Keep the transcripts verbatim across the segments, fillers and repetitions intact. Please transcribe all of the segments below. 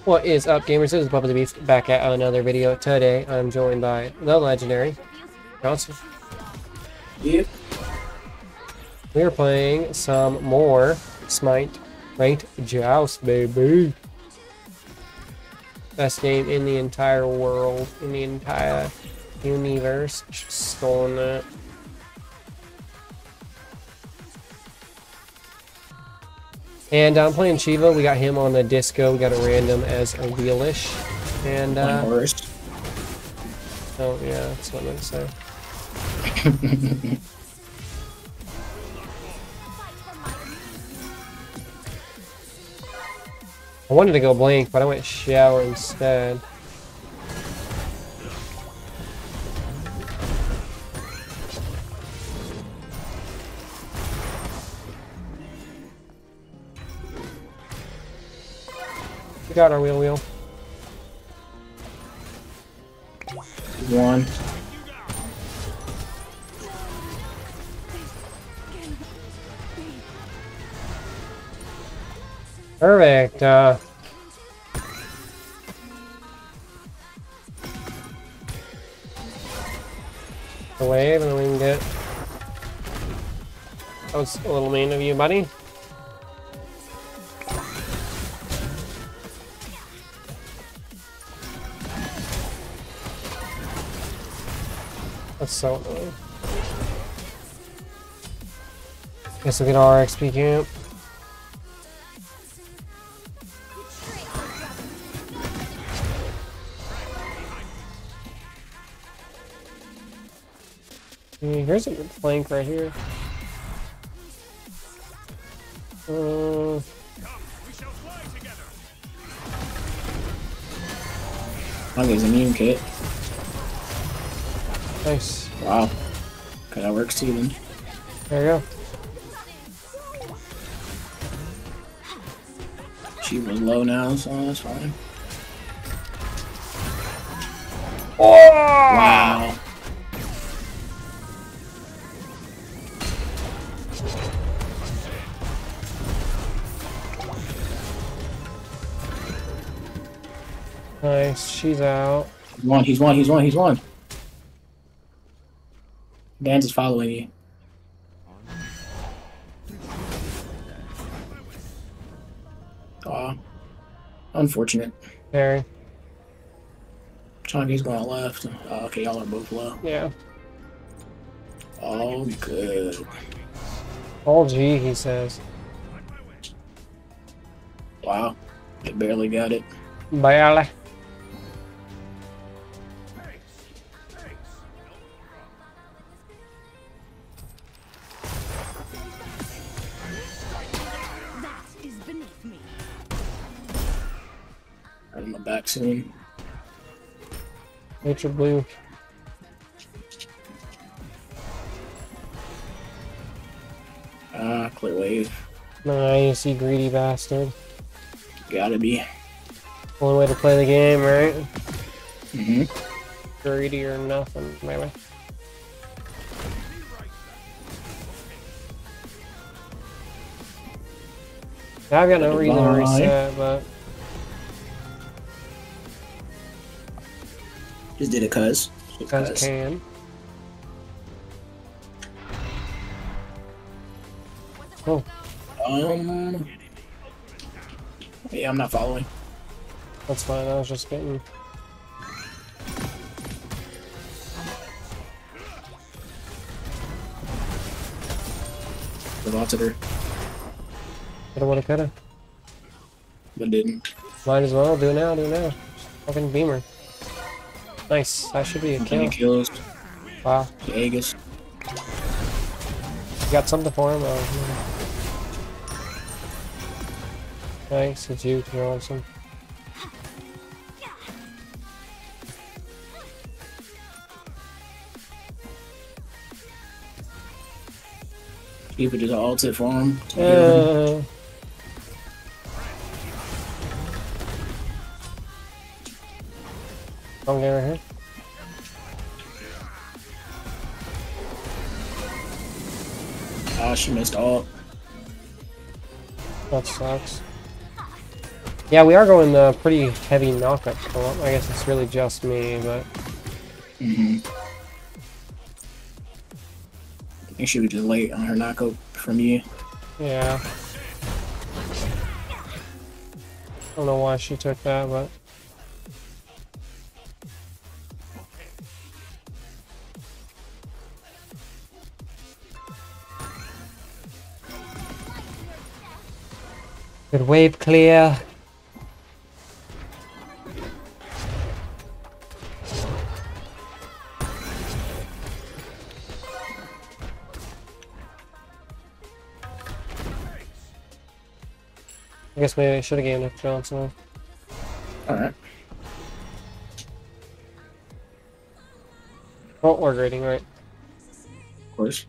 What is up, gamers? This is Bubba the Beast back at another video. Today, I'm joined by the legendary Johnson. Yep. We are playing some more Smite Ranked Joust, baby. Best game in the entire world, in the entire universe. Stolen that. And I'm playing Shiva. We got him on the disco. We got a random as a wheelish. And uh, horse. Oh yeah, that's what I meant to say. I wanted to go Blink, but I went Shower instead. We got our wheel wheel. One. Perfect. Uh, the wave, and then we can get. That was a little mean of you, buddy. That's so annoying. Guess we'll get our X P camp. Here's a good flank right here. Uh, I'll get his immune kit. nice. Wow. Okay, that works too then. There you go. She was low now, so that's fine. Oh! Wow. Nice. She's out. He's one, he's one, he's one, he's one. Dan's is following you. Aw. Unfortunate. Very. Chunky's going left. Oh, okay, y'all are both low. Yeah. Oh, good. All G, he says. Wow. They barely got it. Barely. I'm in my back soon. Nature blue. Ah, clear wave. Nice, you greedy bastard. Gotta be. Only way to play the game, right? Mm-hmm. Greedy or nothing, maybe. I've got no reason to reset, but Just did it cuz. Just guys cuz. can. Oh, Um. Yeah, I'm not following. that's fine. I was just getting. The lots of her, Coulda, woulda, coulda. but didn't. Might as well do it now. Do it now. Fucking beamer. Nice. That should be a kill. Any kills? Wow. Aegis. You got something for him? Oh, nice. It's you. You're awesome. People just ult it for him. Uh, I'm getting right here. Ah, she missed ult. That sucks. Yeah, we are going uh, pretty heavy knockup co-op. I guess it's really just me, but... Mm-hmm. I think she was just late on her knockup from you. Yeah. I don't know why she took that, but... Good wave clear. I guess maybe I should have given it to Johnson. Alright. Oh, we're grading, right? Of course.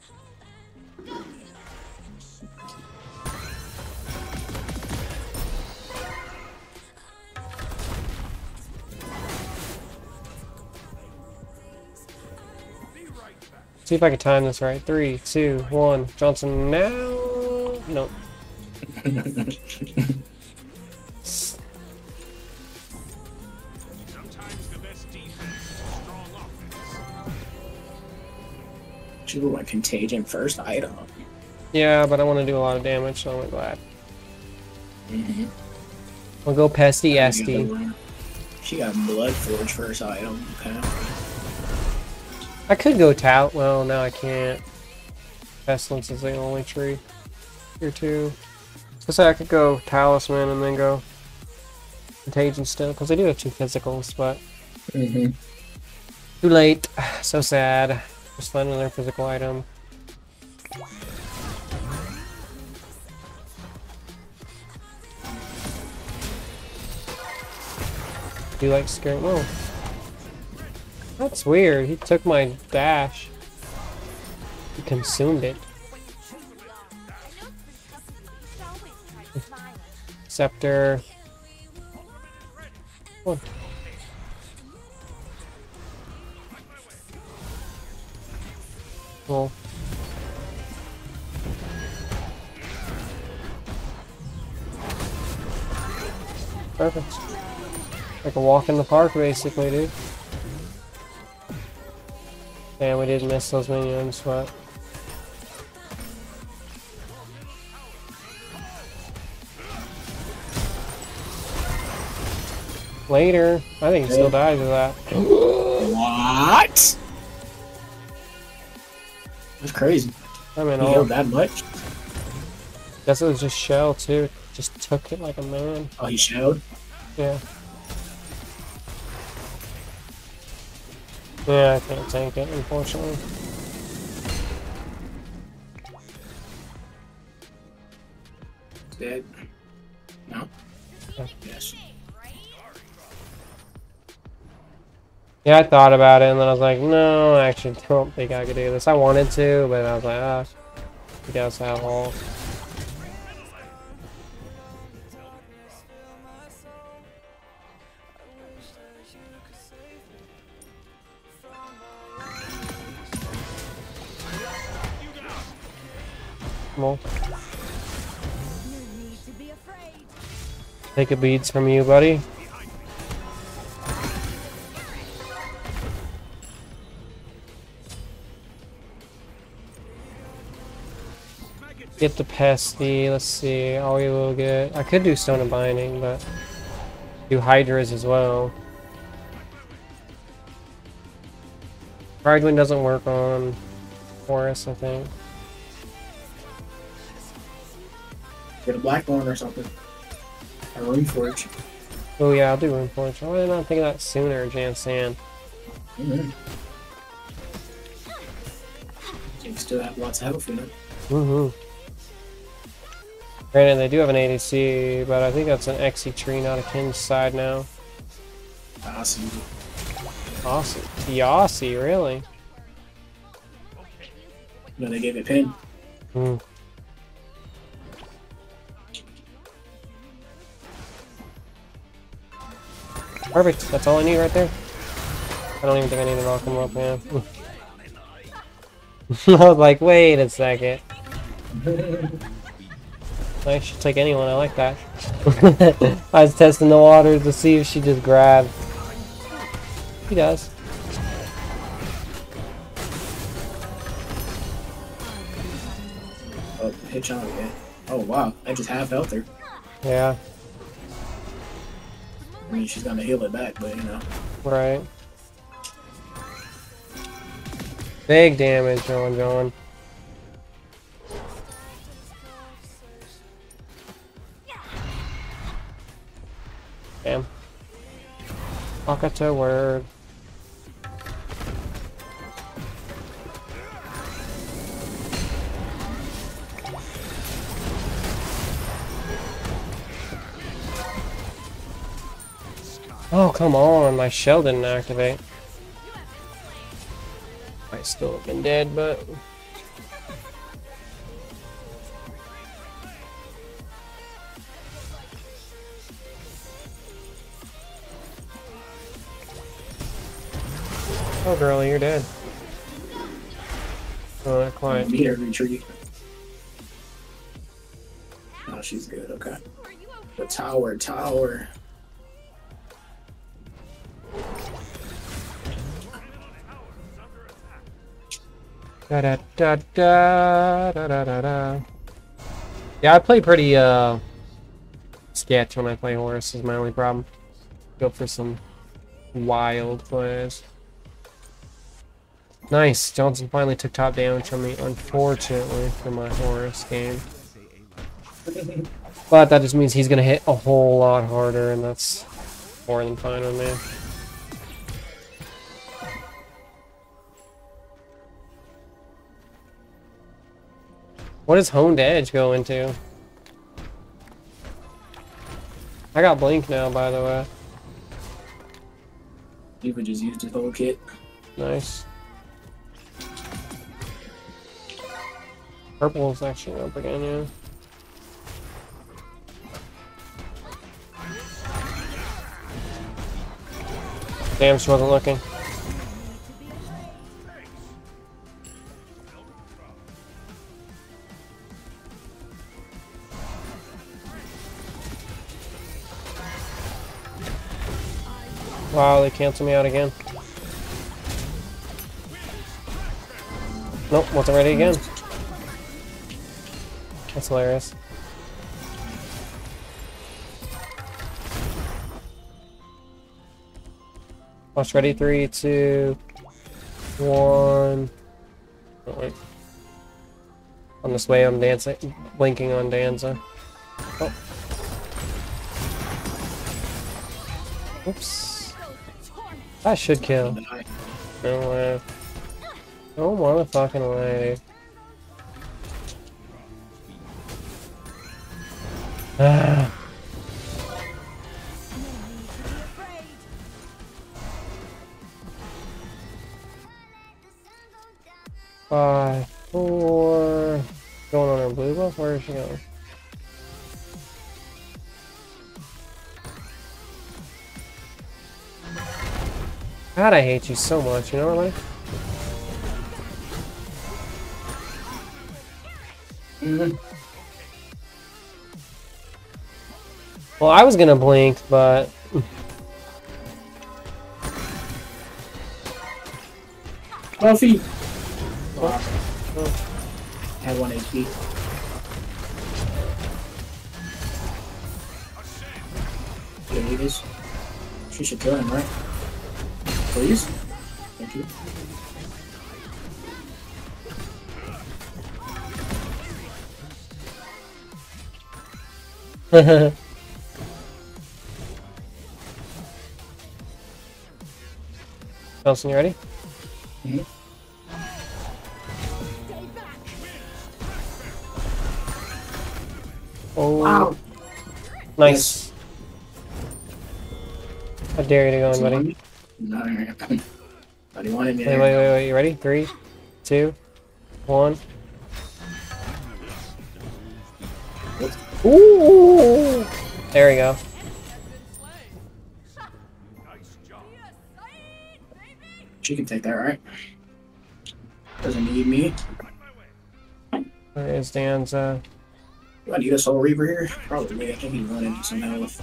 See if I can time this right. Three, two, one. Johnson now. Nope. She would want Contagion first item. Yeah, but I want to do a lot of damage, so I'm glad. Mm-hmm. We'll go Pesty Esty. She got Bloodforge first item. Okay. I could go Tout. Well, no, I can't. Pestilence is the only tree. Here too. So say I could go Talisman and then go Contagion still, because I do have two physicals, but Mm-hmm. too late. So sad. Just find another physical item. Do you like scaring? Whoa. That's weird. He took my dash. He consumed it. Scepter. What? Cool. Perfect. Like a walk in the park, basically, dude. Yeah, we did miss those minions, but... Later. I think he still dies of that. What? That's crazy. I mean, He all... healed that much? Guess it was just Shell, too. Just took it like a man. Oh, he showed? Yeah. Yeah, I can't tank it, unfortunately. Dead. No? Yeah. Yes. Yeah, I thought about it, and then I was like, no, I actually don't think I could do this. I wanted to, but I was like, ah, he does have all. Come on. Take a beads from you, buddy. Get the pesty. Let's see. All we will get. I could do Stone of Binding, but do Hydras as well. Pride Wind doesn't work on Horus, I think. Get a Blackthorn or something. A Runeforge. Oh yeah, I'll do Runeforge. Why did I not think of that sooner, Jan San? Mm-hmm. You still have lots of health in it. Mm-hmm. Granted, they do have an A D C, but I think that's an X E tree, not a Kin's side now. Awesome. Awesome. Yossi, really? No, they gave it pin. Hmm. Perfect. That's all I need right there. I don't even think I need to knock him up, man. I was like, wait a second. I should take anyone. I like that. I was testing the water to see if she just grabbed. She does. Oh, hit John again. Oh wow, I just half health her. Yeah. I mean, she's gonna heal it back, but you know. Right. Big damage on John. Damn. Akato word. Oh, come on. My shell didn't activate. Might still have been dead, but... Oh, girlie, you're dead. Oh, not quite. Meet her retreat. Oh, she's good. Okay. The tower, tower. Da da da da da da da da. Yeah, I play pretty uh sketch when I play Horus. Is my only problem. Go for some wild plays. Nice. Johnson finally took top damage from me, unfortunately, for my Horus game. But that just means he's gonna hit a whole lot harder, and that's more than fine with me. What does Honed Edge go into? I got Blink now, by the way. You could just use the whole kit. Nice. Purple's actually up again, yeah. Damn, she wasn't looking. Wow, they canceled me out again. Nope, wasn't ready again. That's hilarious. Watch, ready? Three, two, one. Oh, wait. On this way, I'm dancing, blinking on Danza. Oh. Oops. That should kill. No way. No motherfucking way. Ah. Five, four. Going on her blue buff? Where is she going? God, I hate you so much, you know what I mean? Mm-hmm. Well, I was gonna blink, but... Buffy! Wow. Oh. I had one H P. There he is. She should kill him, right? Please? Thank you. Nelson, you ready? Mm-hmm. Oh, wow. Nice. Yes. I dare you to go in, buddy. No, buddy wanted me. Wait, wait, wait, wait. You ready? Three, two, one. Ooh! There we go. She can take that, right? Doesn't need me. There is Danza. Do I need a Soul Reaper here? Probably. I think he's running some health.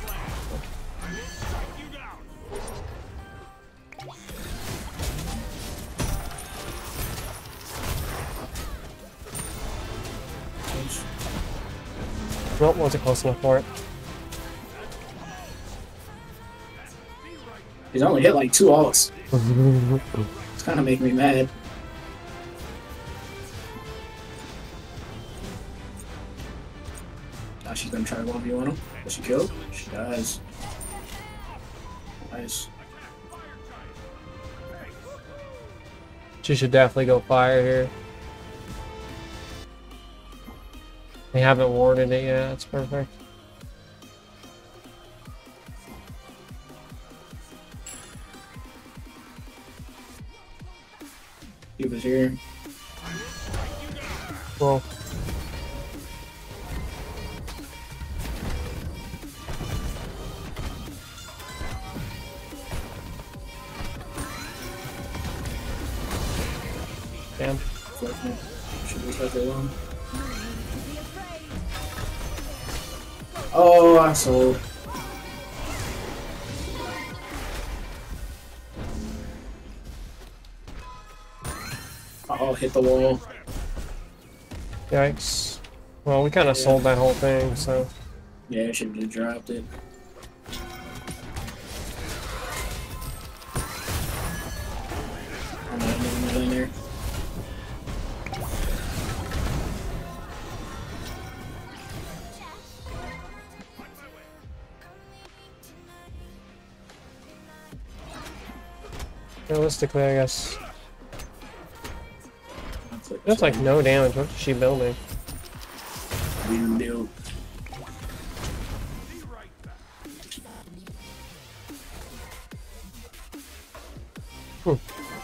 Nope, wasn't close enough for it. He's only hit like two ults. It's kind of making me mad. Now she's gonna try to one v one him. Does she kill? She does. Nice. She should definitely go fire here. They haven't warded it yet. That's perfect. He was here. Cool. Damn. Should we start that one? Oh, I sold. Oh, hit the wall. Yikes. Well, we kind of Yeah. sold that whole thing, so. Yeah, I should have just dropped it. I'm not even in there. Realistically, I guess. That's like no damage. What is she building? We didn't do. Hmm.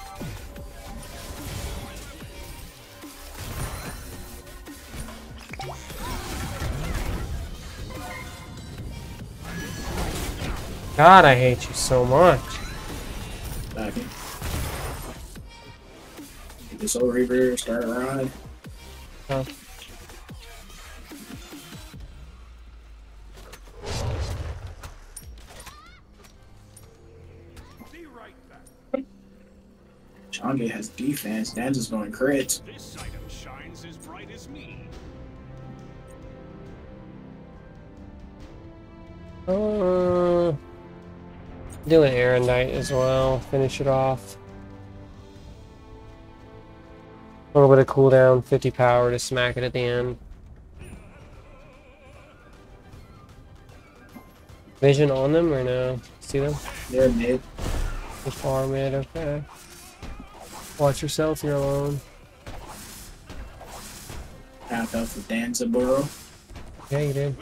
God, I hate you so much. Back in. Get this Soul Reaper, start a ride. Oh. Chang'e has defense. Dan's is going crits. This item shines as bright as me. Uh, do an Erendite as well. Finish it off. A little bit of cooldown, fifty power to smack it at the end. Vision on them or no? See them? They're mid. They're far mid, okay. Watch yourself, you're alone. Half health with Danzaburo. Yeah, you did.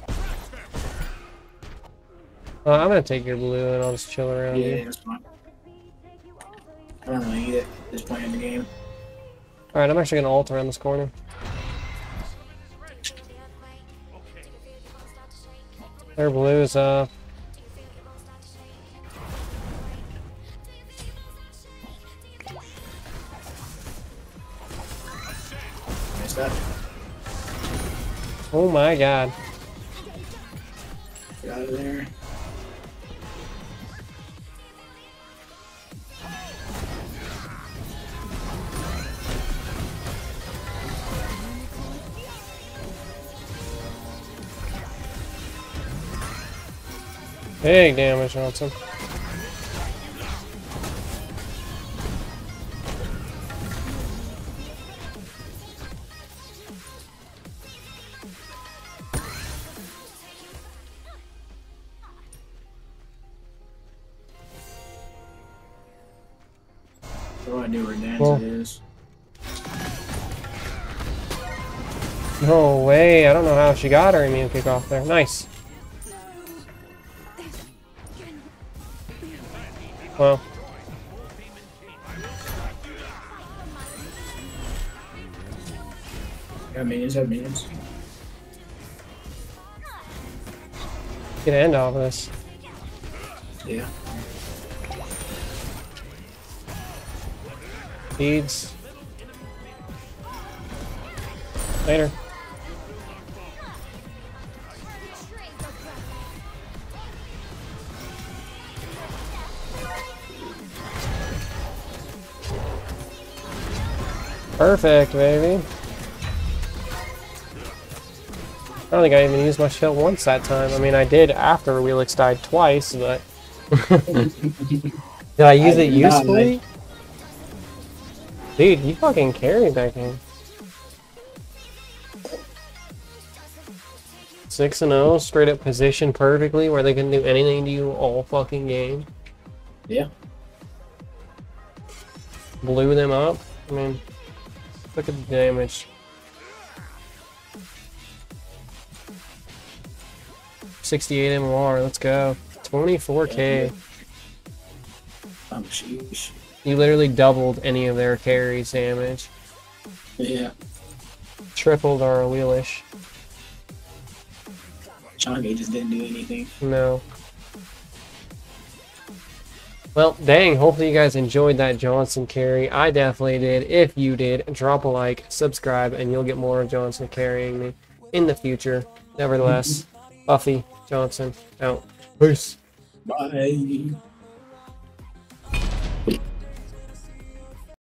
Uh, I'm gonna take your blue and I'll just chill around Yeah, you. that's fine. I don't really need it at this point in the game. Alright, I'm actually gonna ult around this corner. Their blue is up. Missed that. Oh my god. Get out of there. Big damage on some. No idea where Danza Well. is. No way, I don't know how she got her immune kick off there. Nice. Well. Got minions, have minions. Get an end off of this. Yeah. Beads. Later. Perfect, baby. I don't think I even used my shield once that time. I mean, I did after Wheelix died twice, but... Did I use I it did not, usefully? Dude, you fucking carried that game. six and oh, straight up positioned perfectly where they can do anything to you all fucking game. Yeah. Blew them up. I mean, look at the damage. sixty-eight M L R, let's go. twenty-four K. Oh, sheesh. You literally doubled any of their carries damage. Yeah. Tripled our Wheelish. Chang'e just didn't do anything. No. Well, dang, hopefully you guys enjoyed that Johnson carry. I definitely did. If you did, drop a like, subscribe, and you'll get more of Johnson carrying me in the future. Nevertheless, Buffy Johnson out. Peace. Bye.